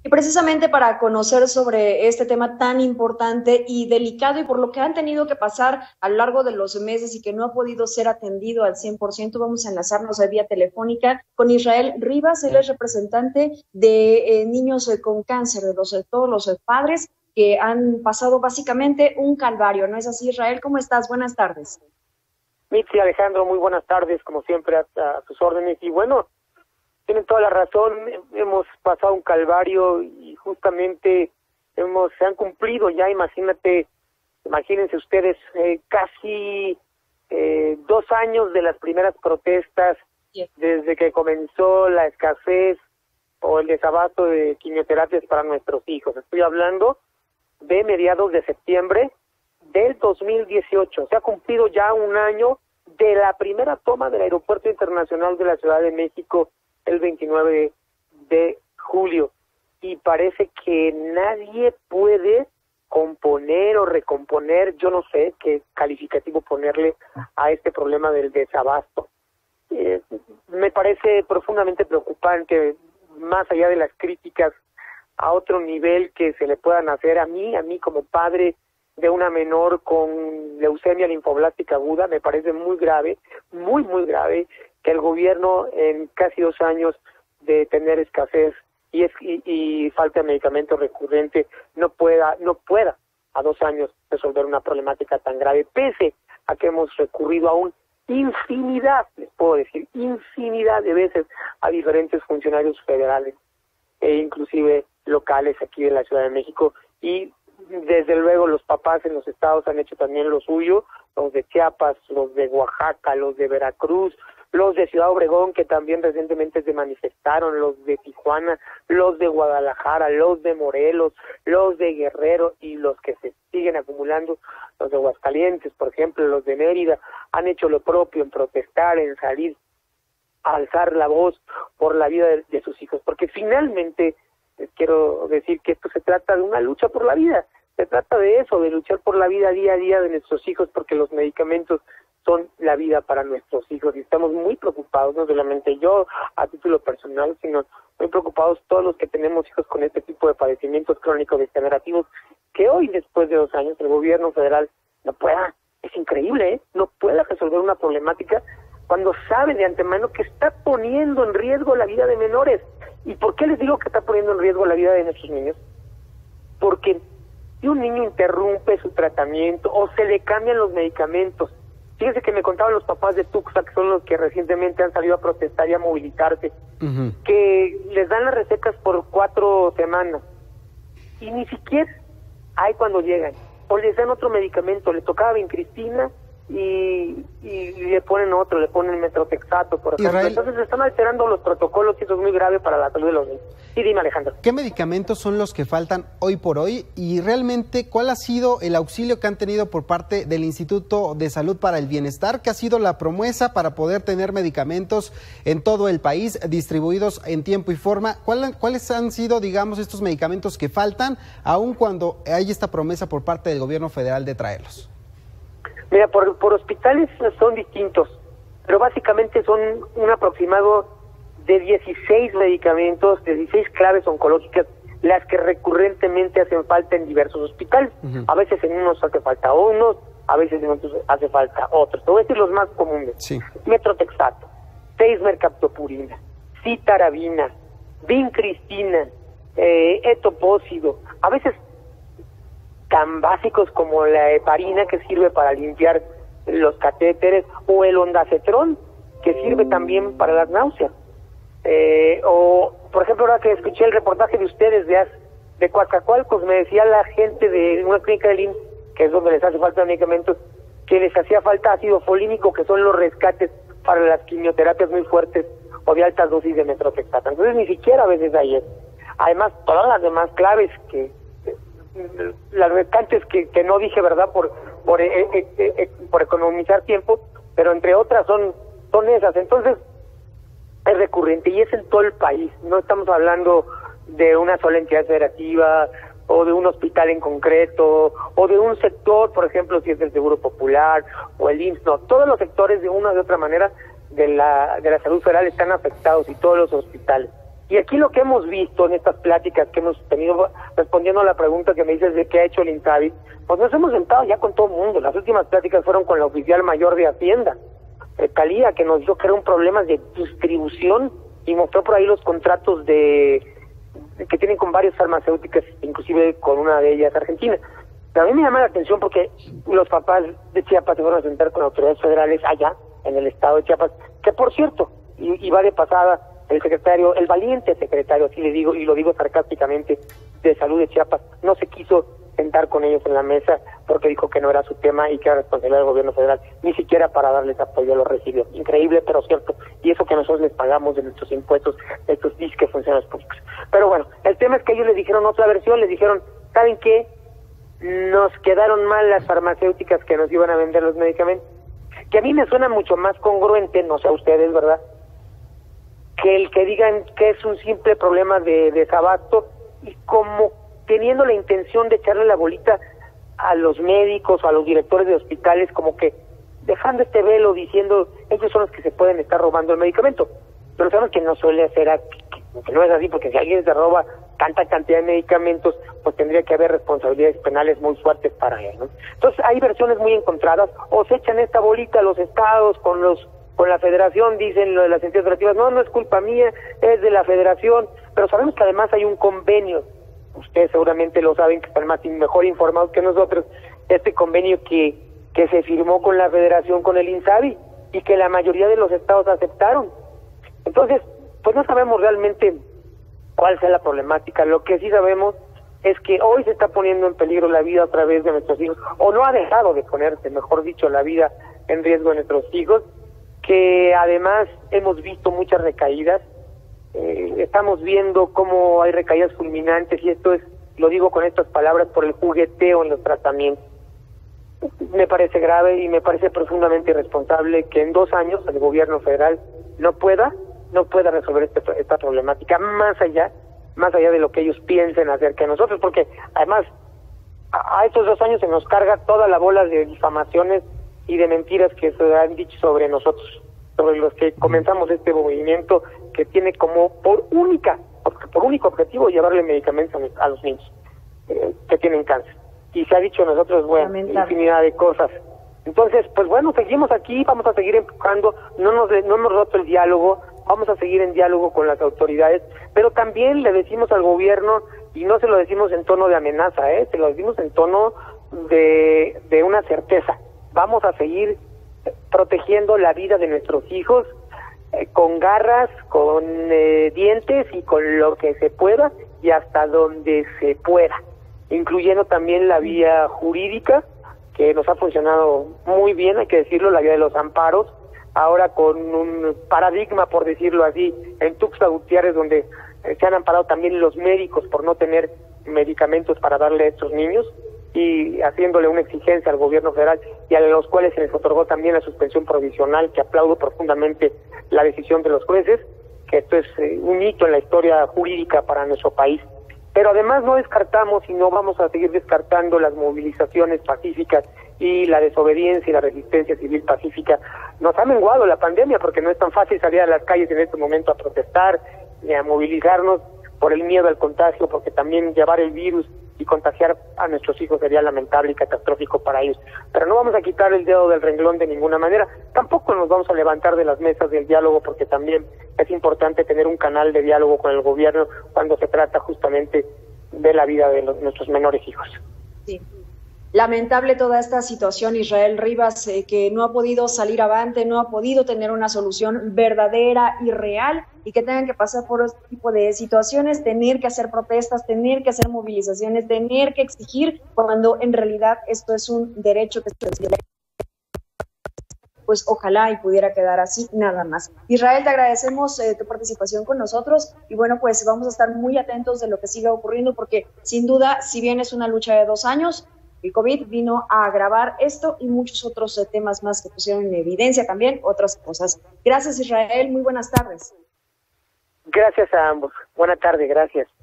Y precisamente para conocer sobre este tema tan importante y delicado y por lo que han tenido que pasar a lo largo de los meses y que no ha podido ser atendido al 100%, vamos a enlazarnos de vía telefónica con Israel Rivas. Él es representante de niños con cáncer, de todos los padres que han pasado básicamente un calvario. ¿No es así, Israel? ¿Cómo estás? Buenas tardes. Mitzi, Alejandro, muy buenas tardes, como siempre, a sus órdenes. Y bueno, tienen toda la razón, hemos pasado un calvario y justamente se han cumplido ya, imagínense ustedes, casi 2 años de las primeras protestas, desde que comenzó la escasez o el desabasto de quimioterapias para nuestros hijos. Estoy hablando de mediados de septiembre del 2018. Se ha cumplido ya 1 año de la primera toma del Aeropuerto Internacional de la Ciudad de México el 29 de julio. Y parece que nadie puede componer o recomponer, yo no sé qué calificativo ponerle a este problema del desabasto. Me parece profundamente preocupante, más allá de las críticas a otro nivel que se le puedan hacer a mí como padre de una menor con leucemia linfoblástica aguda. Me parece muy grave, muy grave, que el gobierno en casi 2 años de tener escasez y falta de medicamento recurrente no pueda a 2 años resolver una problemática tan grave, pese a que hemos recurrido a infinidad, les puedo decir, infinidad de veces a diferentes funcionarios federales e inclusive locales aquí de la Ciudad de México, y desde luego los papás en los estados han hecho también lo suyo, los de Chiapas, los de Oaxaca, los de Veracruz, los de Ciudad Obregón, que también recientemente se manifestaron, los de Tijuana, los de Guadalajara, los de Morelos, los de Guerrero y los que se siguen acumulando, los de Aguascalientes, por ejemplo, los de Mérida, han hecho lo propio en protestar, en salir a alzar la voz por la vida de sus hijos, porque finalmente les quiero decir que esto se trata de una lucha por la vida, se trata de eso, de luchar por la vida día a día de nuestros hijos, porque los medicamentos son la vida para nuestros hijos y estamos muy preocupados, no solamente yo a título personal, sino muy preocupados todos los que tenemos hijos con este tipo de padecimientos crónicos degenerativos, que hoy, después de 2 años, el gobierno federal no pueda, es increíble, no pueda resolver una problemática cuando sabe de antemano que está poniendo en riesgo la vida de menores. ¿Y por qué les digo que está poniendo en riesgo la vida de nuestros niños? Porque si un niño interrumpe su tratamiento o se le cambian los medicamentos, fíjense que me contaban los papás de Tuxtla, que son los que recientemente han salido a protestar y a movilizarse, que les dan las recetas por 4 semanas y ni siquiera hay cuando llegan, o les dan otro medicamento, le tocaba vincristina y le ponen otro, le ponen metrotexato, por ejemplo. Israel, entonces se están alterando los protocolos y eso es muy grave para la salud de los niños. Sí, dime, Alejandro. ¿Qué medicamentos son los que faltan hoy por hoy? Y realmente, ¿cuál ha sido el auxilio que han tenido por parte del Instituto de Salud para el Bienestar? ¿Qué ha sido la promesa para poder tener medicamentos en todo el país, distribuidos en tiempo y forma? ¿Cuáles han sido, digamos, estos medicamentos que faltan, aun cuando hay esta promesa por parte del gobierno federal de traerlos? Mira, por hospitales son distintos, pero básicamente son un aproximado de 16 medicamentos, 16 claves oncológicas, las que recurrentemente hacen falta en diversos hospitales. A veces en unos hace falta unos, a veces en otros hace falta otros. Te voy a decir los más comunes. Sí. Metrotexato, 6-mercaptopurina, citarabina, vincristina, etopósido, a veces tan básicos como la heparina, que sirve para limpiar los catéteres, o el ondansetron, que sirve también para las náuseas. O, por ejemplo, ahora que escuché el reportaje de ustedes de Coatzacoalcos, me decía la gente de una clínica del IMSS, que es donde les hace falta medicamentos, que les hacía falta ácido folínico, que son los rescates para las quimioterapias muy fuertes o de altas dosis de metrotexato. Entonces ni siquiera a veces hay eso. Además, todas las demás claves las restantes que no dije, ¿verdad? Por economizar tiempo, pero entre otras son esas. Entonces es recurrente y es en todo el país. No estamos hablando de una sola entidad federativa o de un hospital en concreto o de un sector, por ejemplo, si es del Seguro Popular o el IMSS. No, todos los sectores de una u otra manera de la salud federal están afectados, y todos los hospitales. Y aquí lo que hemos visto en estas pláticas que hemos tenido, respondiendo a la pregunta que me dices de qué ha hecho el INSABI, pues nos hemos sentado ya con todo el mundo. Las últimas pláticas fueron con la oficial mayor de Hacienda, Talía, que nos dijo que era un problema de distribución y mostró por ahí los contratos que tienen con varias farmacéuticas, inclusive con una de ellas argentina. Pero a mí me llama la atención porque los papás de Chiapas se fueron a sentar con autoridades federales allá, en el estado de Chiapas, que por cierto, y va de pasada, el valiente secretario, así le digo, y lo digo sarcásticamente, de Salud de Chiapas, no se quiso sentar con ellos en la mesa porque dijo que no era su tema y que era responsabilidad del gobierno federal, ni siquiera para darles apoyo, lo recibió. Increíble, pero cierto, y eso que nosotros les pagamos de nuestros impuestos, estos disques funcionarios públicos. Pero bueno, el tema es que ellos les dijeron otra versión, les dijeron, ¿saben qué? Nos quedaron mal las farmacéuticas que nos iban a vender los medicamentos, que a mí me suena mucho más congruente, no sé a ustedes, ¿verdad?, que el que digan que es un simple problema de desabasto y como teniendo la intención de echarle la bolita a los médicos o a los directores de hospitales, como que dejando este velo diciendo ellos son los que se pueden estar robando el medicamento. Pero sabemos que no suele ser, que no es así, porque si alguien se roba tanta cantidad de medicamentos, pues tendría que haber responsabilidades penales muy fuertes para él, ¿no? Entonces hay versiones muy encontradas, o se echan esta bolita a los estados con la federación, dicen lo de las entidades federativas, no es culpa mía, es de la federación, pero sabemos que además hay un convenio, ustedes seguramente lo saben, que están mejor informados que nosotros, este convenio que se firmó con la federación, con el INSABI, y que la mayoría de los estados aceptaron. Entonces, pues no sabemos realmente cuál sea la problemática. Lo que sí sabemos es que hoy se está poniendo en peligro la vida a través de nuestros hijos, o no ha dejado de ponerse, mejor dicho, la vida en riesgo de nuestros hijos, que además hemos visto muchas recaídas, estamos viendo cómo hay recaídas fulminantes, y esto es, lo digo con estas palabras, por el jugueteo en los tratamientos. Me parece grave y me parece profundamente irresponsable que en 2 años el gobierno federal no pueda resolver esta problemática, más allá de lo que ellos piensen acerca de nosotros, porque además a estos 2 años se nos carga toda la bola de difamaciones y de mentiras que se han dicho sobre nosotros, sobre los que comenzamos este movimiento que tiene como por único objetivo llevarle medicamentos a los niños que tienen cáncer. Y se ha dicho nosotros, bueno, infinidad de cosas. Entonces, pues bueno, seguimos aquí, vamos a seguir empujando, no hemos roto el diálogo, vamos a seguir en diálogo con las autoridades, pero también le decimos al gobierno, y no se lo decimos en tono de amenaza, se lo decimos en tono de una certeza. Vamos a seguir protegiendo la vida de nuestros hijos con garras, con dientes y con lo que se pueda y hasta donde se pueda, incluyendo también la vía jurídica, que nos ha funcionado muy bien, hay que decirlo, la vía de los amparos, ahora con un paradigma, por decirlo así, en Tuxtla Gutiérrez, donde se han amparado también los médicos por no tener medicamentos para darle a estos niños, y haciéndole una exigencia al gobierno federal, y a los cuales se les otorgó también la suspensión provisional, que aplaudo profundamente la decisión de los jueces, que esto es un hito en la historia jurídica para nuestro país. Pero además no descartamos y no vamos a seguir descartando las movilizaciones pacíficas y la desobediencia y la resistencia civil pacífica. Nos ha menguado la pandemia porque no es tan fácil salir a las calles en este momento a protestar ni a movilizarnos por el miedo al contagio, porque también llevar el virus y contagiar a nuestros hijos sería lamentable y catastrófico para ellos. Pero no vamos a quitar el dedo del renglón de ninguna manera, tampoco nos vamos a levantar de las mesas del diálogo, porque también es importante tener un canal de diálogo con el gobierno cuando se trata justamente de la vida de nuestros menores hijos. Sí. Lamentable toda esta situación, Israel Rivas, que no ha podido salir avante, no ha podido tener una solución verdadera y real, y que tengan que pasar por este tipo de situaciones, tener que hacer protestas, tener que hacer movilizaciones, tener que exigir, cuando en realidad esto es un derecho que se pues ojalá y pudiera quedar así, nada más. Israel, te agradecemos tu participación con nosotros, y bueno, pues vamos a estar muy atentos de lo que siga ocurriendo, porque sin duda, si bien es una lucha de 2 años, el COVID vino a agravar esto y muchos otros temas más que pusieron en evidencia también otras cosas. Gracias, Israel, muy buenas tardes. Gracias a ambos. Buena tarde, gracias.